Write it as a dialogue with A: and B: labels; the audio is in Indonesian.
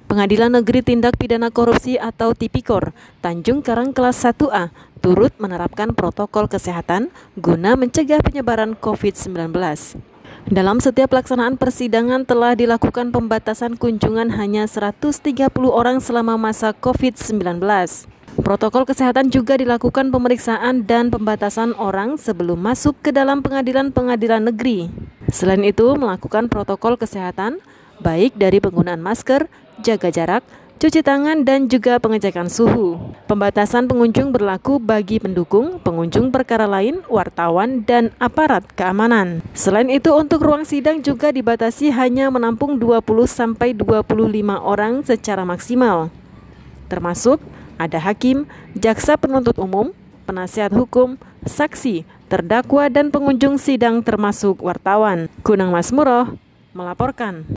A: Pengadilan Negeri Tindak Pidana Korupsi atau Tipikor, Tanjung Karang kelas 1A, turut menerapkan protokol kesehatan guna mencegah penyebaran COVID-19. Dalam setiap pelaksanaan persidangan telah dilakukan pembatasan kunjungan hanya 130 orang selama masa COVID-19. Protokol kesehatan juga dilakukan pemeriksaan dan pembatasan orang sebelum masuk ke dalam pengadilan negeri. Selain itu, melakukan protokol kesehatan baik dari penggunaan masker, jaga jarak, cuci tangan, dan juga pengecekan suhu. Pembatasan pengunjung berlaku bagi pendukung, pengunjung perkara lain, wartawan, dan aparat keamanan. Selain itu, untuk ruang sidang juga dibatasi hanya menampung 20-25 orang secara maksimal. Termasuk ada hakim, jaksa penuntut umum, penasihat hukum, saksi, terdakwa, dan pengunjung sidang termasuk wartawan. Kunang Masmuroh melaporkan.